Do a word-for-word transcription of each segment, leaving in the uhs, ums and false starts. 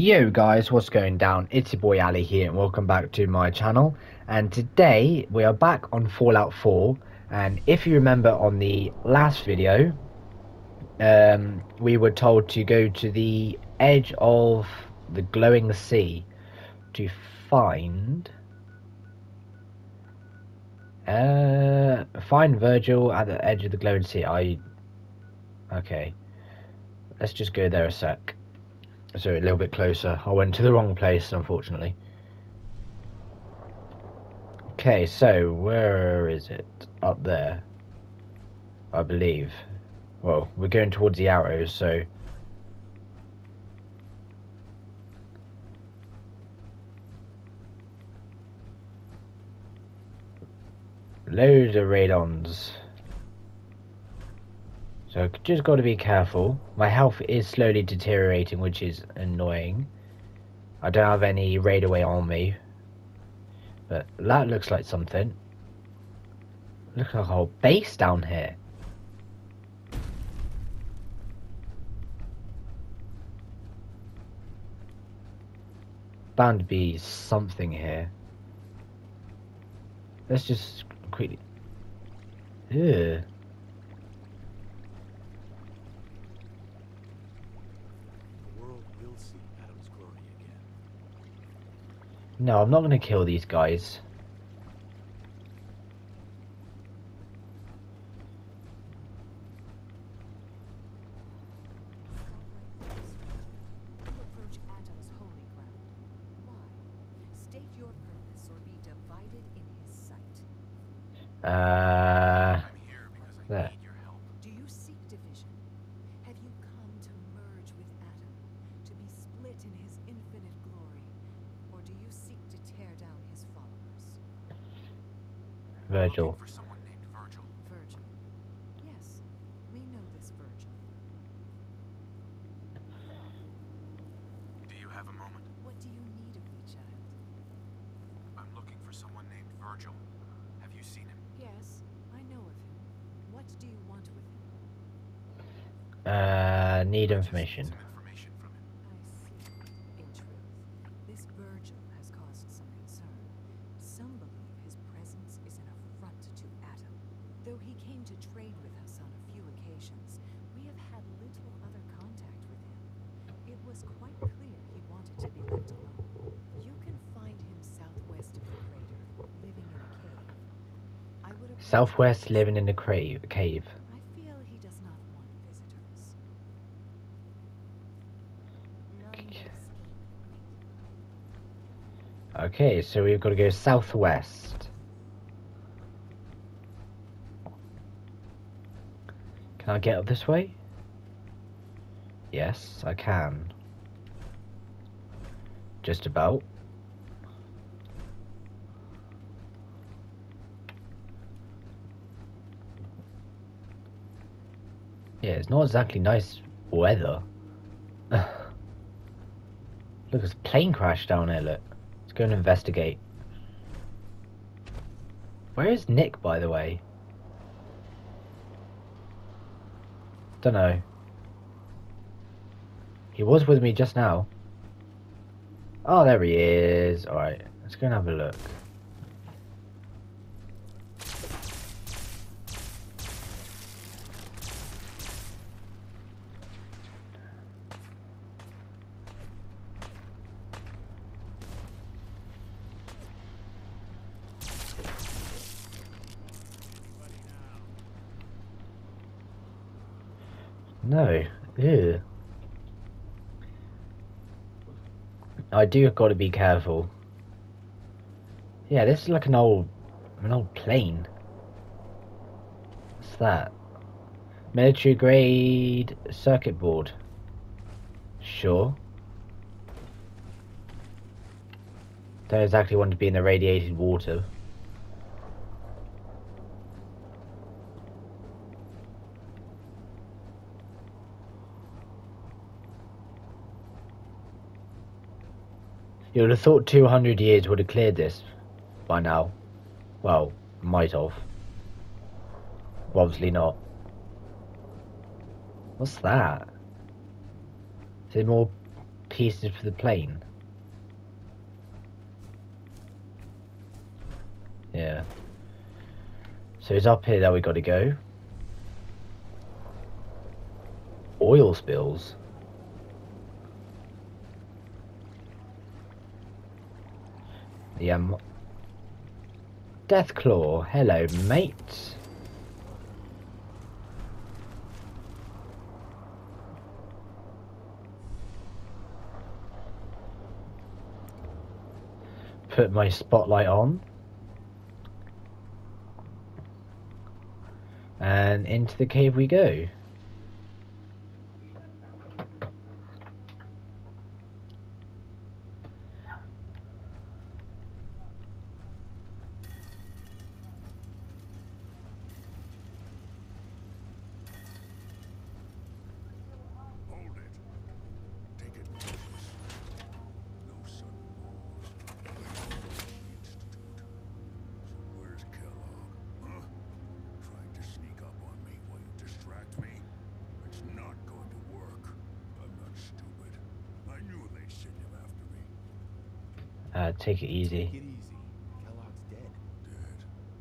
Yo guys, what's going down? It's your boy Ali here and welcome back to my channel. And today we are back on Fallout four, and if you remember on the last video, um, we were told to go to the edge of the glowing sea to find uh, find Vergil at the edge of the glowing sea. I okay, let's just go there a sec. So a little bit closer. I went to the wrong place, unfortunately. Okay, so where is it? Up there, I believe. Well, we're going towards the arrows, so loads of radons. So just got to be careful. My health is slowly deteriorating, which is annoying. I don't have any raid away on me, but that looks like something. Looks like a whole base down here. Bound to be something here. Let's just quickly. Ew. No, I'm not going to kill these guys. Uh, there. Do you seek division? Have you come to merge with Adam, to be split in his infinite glory? Or do you seek to tear down his followers? Vergil. For someone named Vergil. Vergil. Yes, we know this Vergil. Do you have a moment? What do you need of me, child? I'm looking for someone named Vergil. Have you seen him? Yes, I know of him. What do you want with him? Uh, need information. Some information from him. I see. In truth, this Vergil has caused some concern. Some believe his presence is an affront to Adam. Though he came to trade with us on a few occasions, we have had little other contact with him. It was quite clear he wanted to be left alone. You can find him southwest of the crater, living in a cave. I would have Southwest, living in the cave. Cave. I feel he does not want visitors. Okay, so we've got to go southwest. Can I get up this way? Yes, I can. Just about. Yeah, it's not exactly nice weather. Look, there's a plane crash down there, look. Let's go and investigate. Where is Nick, by the way? Don't know. He was with me just now. Oh, there he is. Alright, let's go and have a look. No. Ew. I do got to be careful. Yeah, this is like an old, an old plane. What's that? Military grade circuit board. Sure. Don't exactly want to be in the radiated water. You would have thought two hundred years would have cleared this by now. Well, might have. Well, obviously not. What's that? Is it more pieces for the plane. Yeah. So it's up here that we got to go. Oil spills. Yeah. Um, Deathclaw. Hello, mate. Put my spotlight on. And into the cave we go. Hold it. Take it easy. No sudden moves. Institute. So where's Kellogg? Huh? Trying to sneak up on me while you distract me? It's not going to work. I'm not stupid. I knew they'd send him after me. Uh, take it easy. Take it easy. Kellogg's dead. Dead.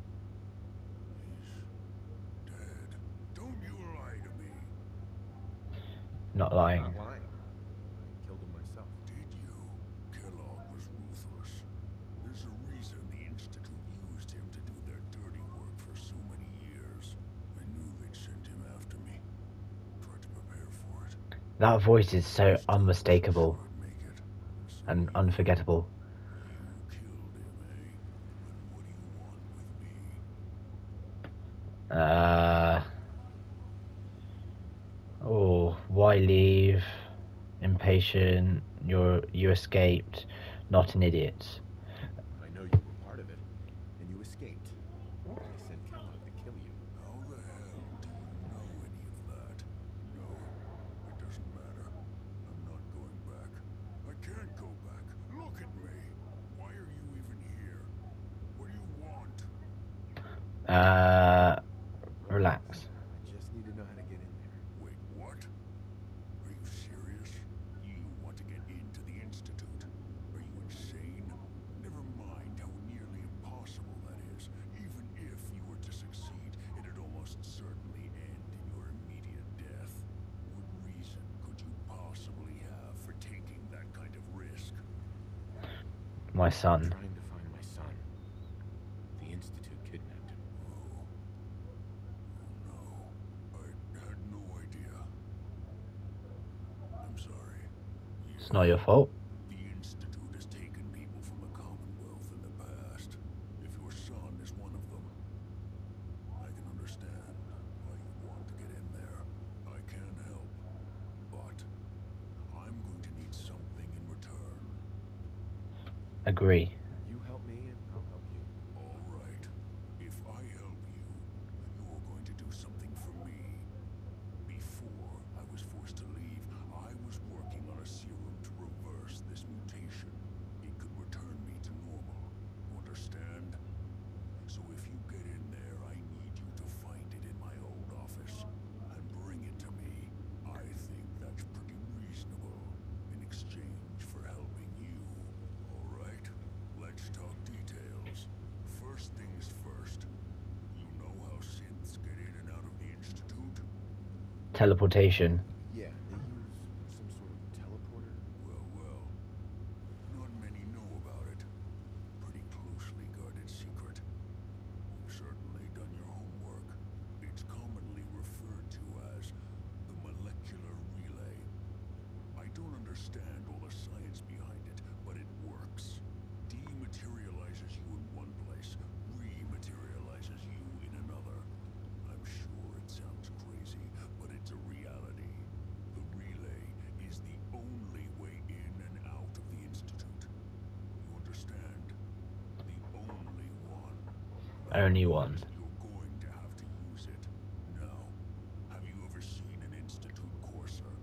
He's dead. Don't you lie to me. Not lying. Not lying. I killed him myself. Did you? Kellogg was ruthless. There's a reason the Institute used him to do their dirty work for so many years. I knew they'd send him after me. Tried to prepare for it. That voice is so unmistakable I'd make it. So and unforgettable. you killed him, eh? And what do you want with me? Uh. Oh, why leave? Impatient. You're you escaped. Not an idiot. I know you were part of it, and you escaped. I sent Kellogg to kill you. How the hell do you know any of that? No, it doesn't matter. I'm not going back. I can't go back. Look at me. Why are you even here? What do you want? Uh. Relax. I just need to know how to get in there. Wait, what? Are you serious? You want to get into the Institute? Are you insane? Never mind how nearly impossible that is. Even if you were to succeed, it'd almost certainly end in your immediate death. What reason could you possibly have for taking that kind of risk? My son. Trying to find my son. The Institute kidnapped him. Oh. Oh no. I had no idea. I'm sorry. It's not your fault. The Institute has taken people from the Commonwealth in the past. If your son is one of them, I can understand why you want to get in there. I can help, but I'm going to need something in return. Agree. You help me, and I'll help you. All right. If I help you, you're going to do something for me. Before I was forced to leave, I was working on a serum to reverse this mutation. It could return me to normal. Understand? So if you get in there, I need you to find it in my old office and bring it to me. I think that's pretty reasonable in exchange for helping you. All right? Let's talk details. First things first. You know how synths get in and out of the Institute? Teleportation. Yeah, they use some sort of teleporter. Well, well. Not many know about it. Pretty closely guarded secret. You've certainly done your homework. It's commonly referred to as the molecular relay. I don't understand all the science behind it, but it works. Dematerializes you in one place, rematerializes you in another. I'm sure it sounds crazy, but it's a reality. The relay is the only way in and out of the Institute. You understand? The only one. Only one. You're going to have to use it. Now, have you ever seen an Institute courser?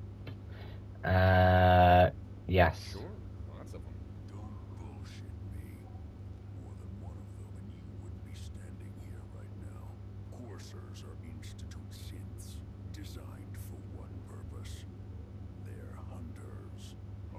Uh. Yes. Sure, lots of them. Don't bullshit me. More than one of them and you wouldn't be standing here right now. Coursers are Institute synths, designed for one purpose. They're hunters.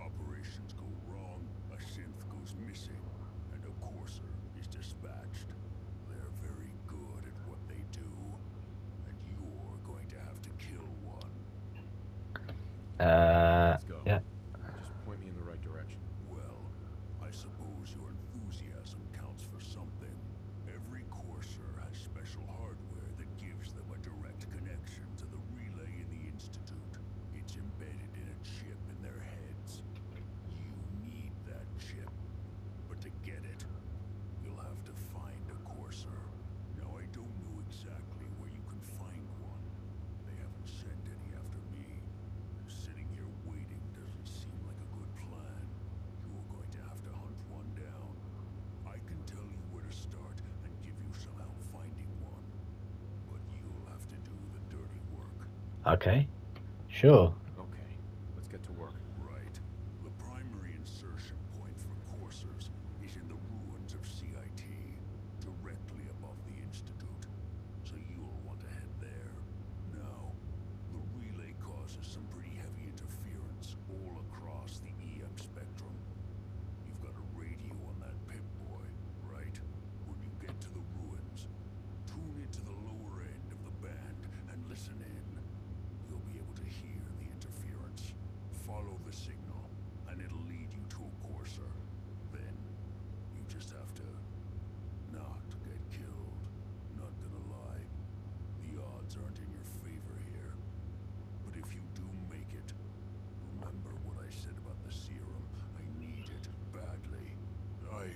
Okay. Sure. Okay, let's get to work. Right. The primary insertion point for coursers is in the ruins of C I T, directly above the Institute. So you'll want to head there. Now, the relay causes some pretty heavy interference all across the E M spectrum. You've got a radio on that Pip-Boy, right? When you get to the ruins, tune into the lower end of the band and listen in. You'll be able to hear the interference. Follow the signal, and it'll lead you to a courser. Then, you just have to not get killed. Not gonna lie, the odds aren't in your favor here. But if you do make it, remember what I said about the serum. I need it badly. I...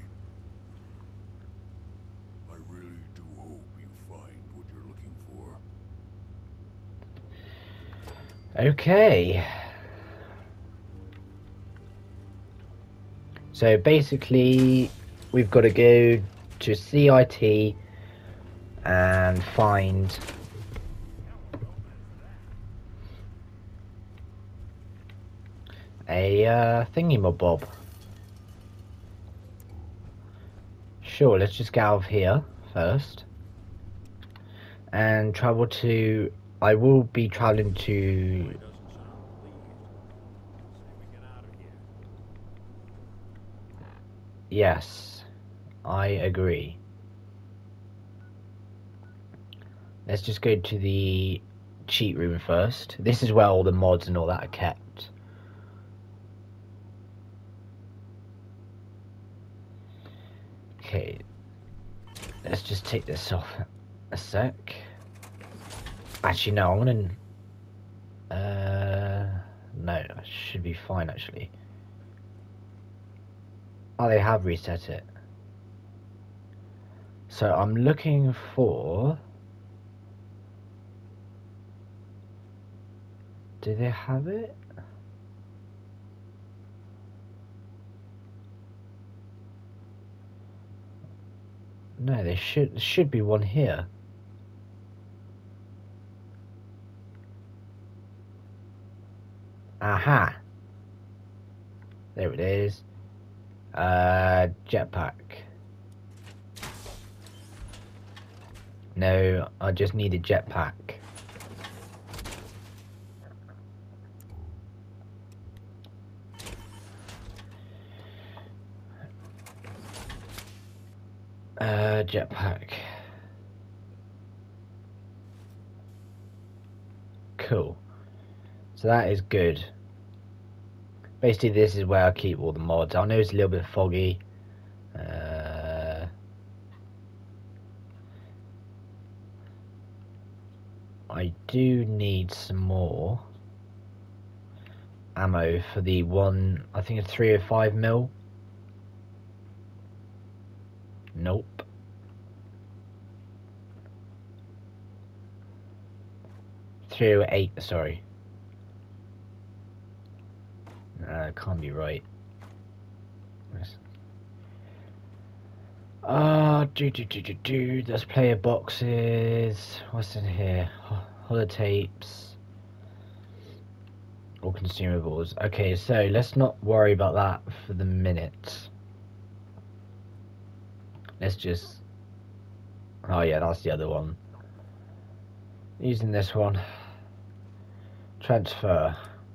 I really do hope you find what you're looking for. Okay. So basically, we've got to go to C I T and find a uh, thingy-mabob. Sure, let's just get out of here first and travel to. I will be traveling to. Yes, I agree. Let's just go to the cheat room first. This is where all the mods and all that are kept. Okay, let's just take this off a sec. Actually, no, I'm gonna. Uh, no, I should be fine actually. Oh, they have reset it. So I'm looking for. Do they have it? No, there should there should be one here. Aha! There it is. Uh, jetpack. No, I just need a jetpack. Uh, jetpack. Cool. So that is good. Basically, this is where I keep all the mods. I know it's a little bit foggy. Uh, I do need some more ammo for the one. I think it's three oh five mil. Nope. three oh eight, sorry. Uh, can't be right. Ah, uh, do do do do do. There's player boxes. What's in here? Holotapes. Or consumables. Okay, so let's not worry about that for the minute. Let's just. Oh yeah, that's the other one. Using this one. Transfer.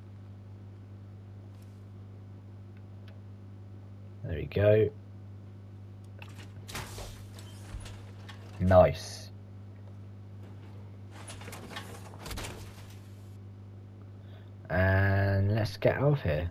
There we go. Nice. And let's get out of here.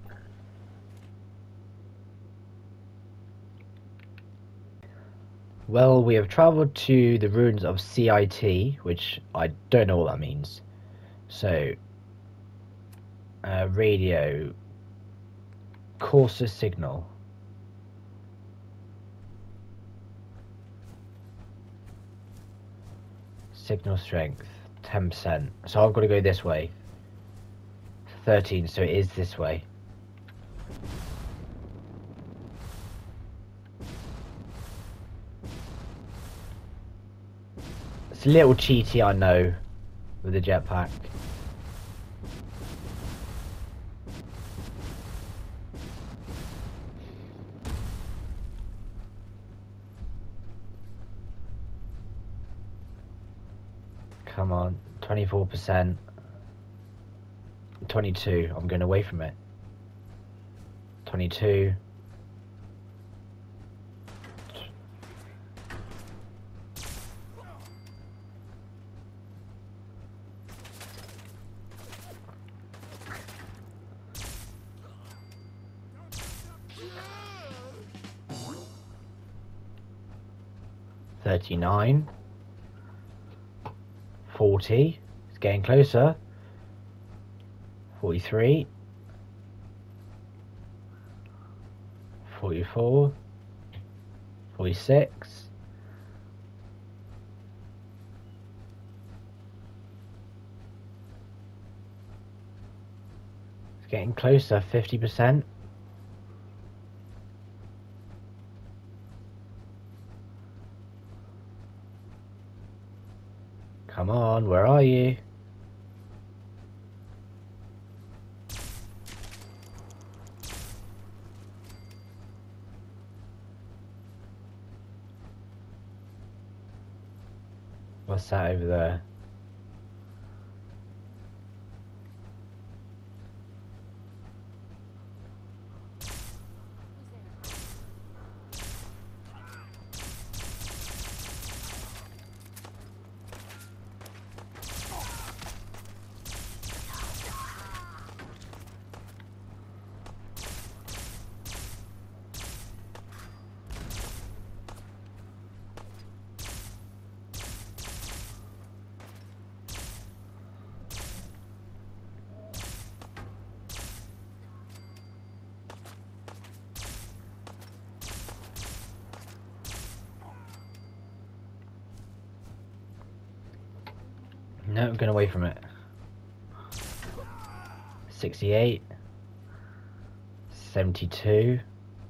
Well, we have travelled to the ruins of C I T, which I don't know what that means. So, uh, radio, courser signal. Signal strength, ten percent. So I've got to go this way. thirteen, so it is this way. It's a little cheaty, I know, with the jetpack. Come on, twenty-four percent. twenty-two, I'm going away from it. twenty-two. thirty-nine. forty. It's getting closer. forty-three. forty-four. forty-six. It's getting closer. fifty percent. Come on, where are you? What's that over there? No, I'm going away from it. sixty-eight. seventy-two.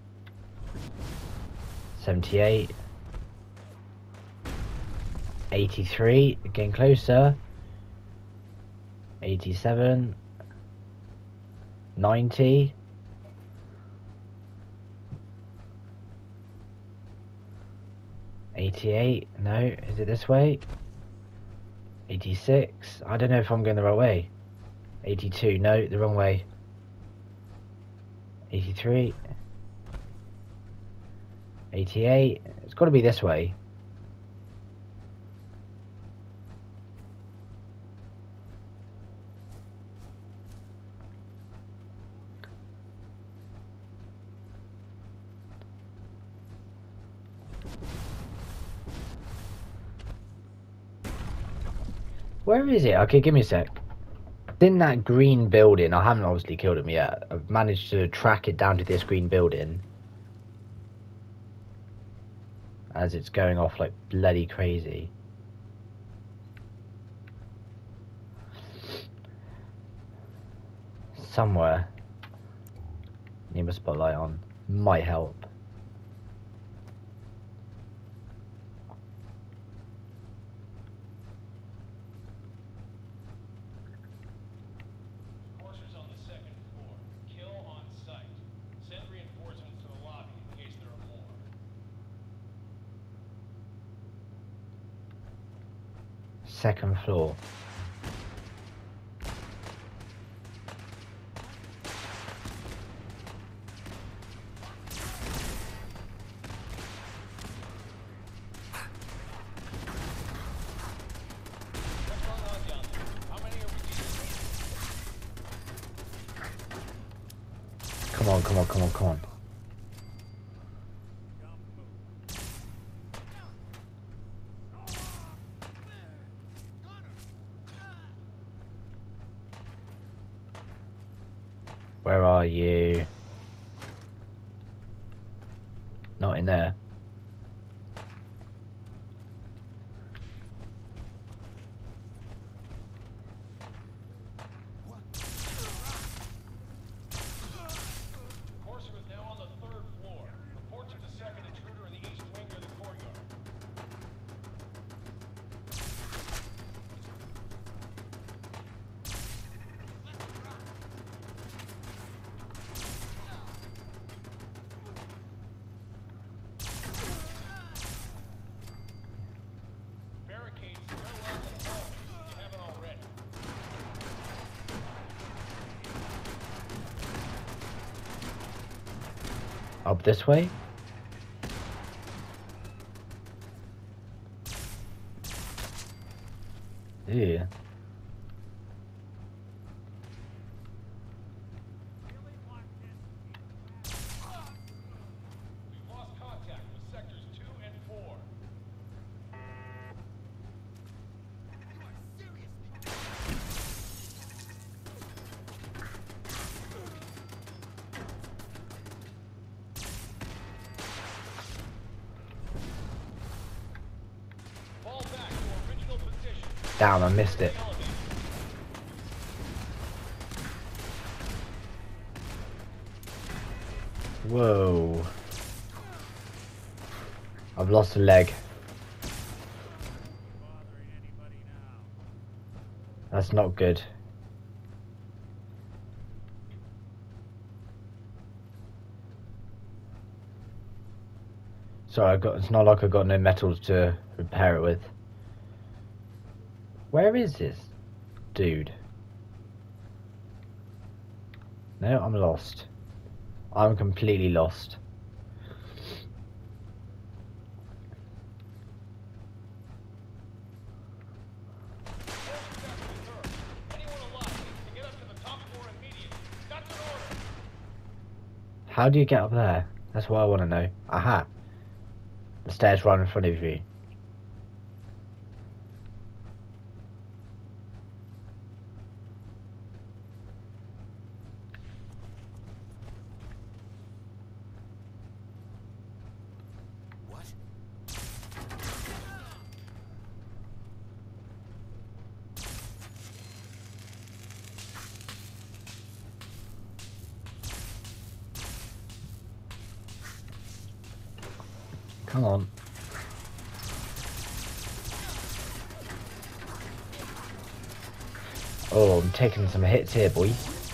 seventy-eight. eighty-three. Getting closer. eighty-seven. ninety. eighty-eight. No, is it this way? eighty-six. I don't know if I'm going the right way. eighty-two. No, the wrong way. eighty-three. eighty-eight. It's got to be this way. Where is it? Okay, give me a sec. It's in that green building. I haven't obviously killed him yet. I've managed to track it down to this green building. As it's going off like bloody crazy. Somewhere. Need my spotlight on. Might help. Second floor. Come on, come on, come on, come on. Where are you? Not in there. Corsair is now on the third floor. Reports of the second intruder in the east wing near the courtyard. Up this way? Yeah. We've lost contact with sectors two and four. Fall back to original position. Damn, I missed it. Elevator. Whoa. I've lost a leg. That's not good. Sorry, I got. It's not like I got no metals to repair it with. Where is this dude? No, I'm lost. I'm completely lost. Anyone alive needs to get up to the top floor immediately. That's an order. How do you get up there? That's what I want to know. Aha. The stairs right in front of you. What? Come on. Oh, I'm taking some hits here, boy.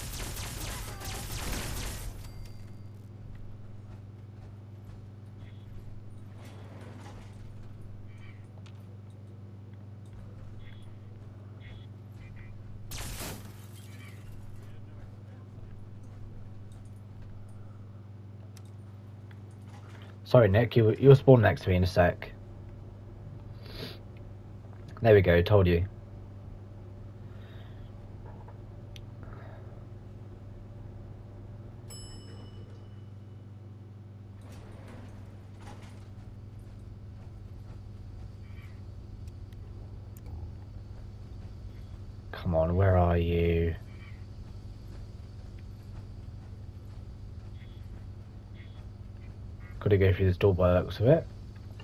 Sorry, Nick, you, you'll spawn next to me in a sec. There we go, told you. Come on, where are you? Gotta go through this door by the looks of it.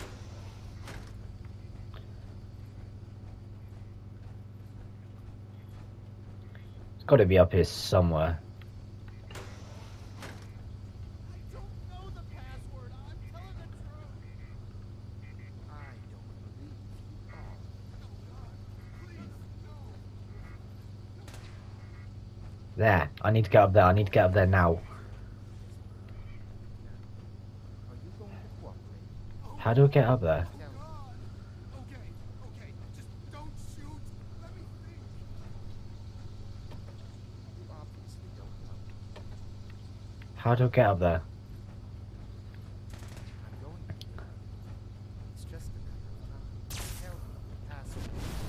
It's gotta be up here somewhere. I don't know the password. I'm telling the truth. I don't believe you are. No, God. Please, no. There, I need to get up there, I need to get up there now. Are you going to cooperate? How do I get up there? God. Okay, okay. Just don't shoot. Let me think. You obviously don't know. How do I get up there? I'm going to. It's just a matter of time. Tell me the password.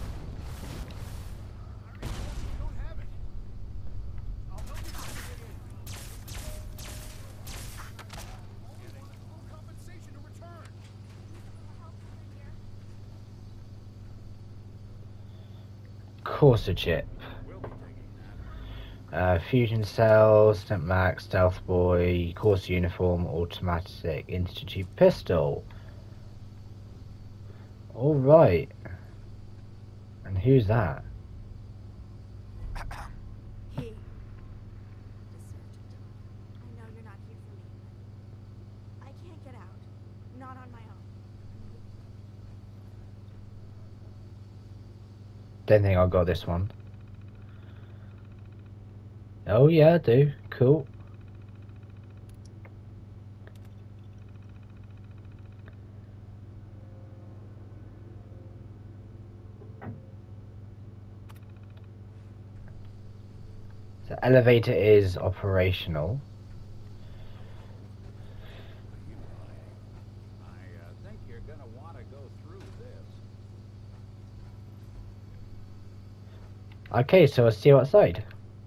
You don't have it. I'll help you get in. Full compensation in return. Corsa chip. Uh, fusion cell, stamp max, stealth boy, course uniform, automatic institute pistol. All right. And who's that? Hey. The surgeon. I know you're not here for me. I can't get out. Not on my own. Don't think I got this one. Oh yeah, I do. Cool. The elevator is operational. want to go through this. Okay, so I'll see you outside.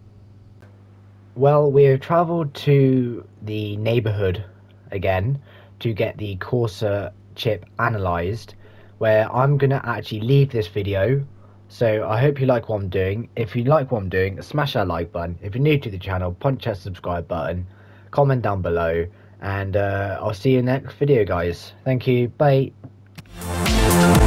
Well, we have travelled to the neighbourhood again to get the Corsa chip analysed, where I'm going to actually leave this video. So I hope you like what I'm doing. If you like what I'm doing, smash that like button. If you're new to the channel, punch that subscribe button, comment down below, and uh, I'll see you in the next video, guys. Thank you, bye.